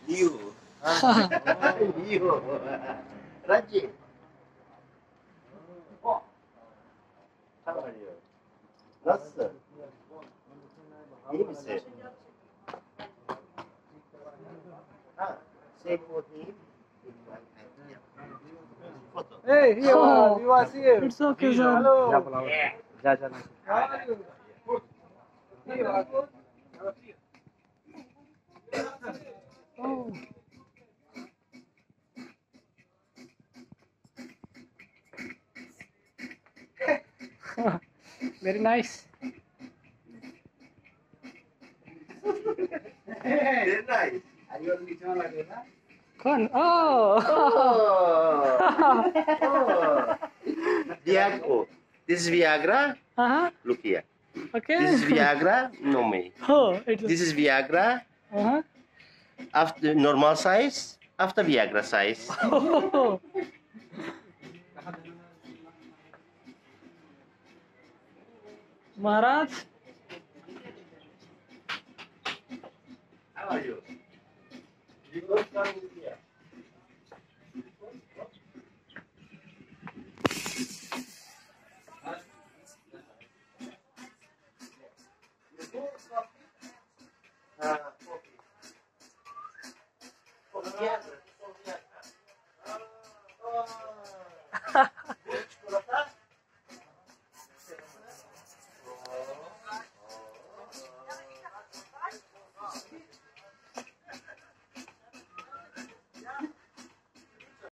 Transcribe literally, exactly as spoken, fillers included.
You. Huh? You. Raji. How are you? Nasıl? İyi misin? Ha, say for him. Photo. Hey, here, Oh, you are here. it's okay, sir. Hello. Ja, ja, How are you? Here you are. Oh. Very nice. Very nice. Fun. Oh. Oh. Oh. Viagra. Oh, this is Viagra. Uh-huh. Look here. Okay. This is Viagra. No me. Oh, it's. This is Viagra. Uh-huh. After normal size. After Viagra size. Oh. Maharaj. How are you? You don't come here.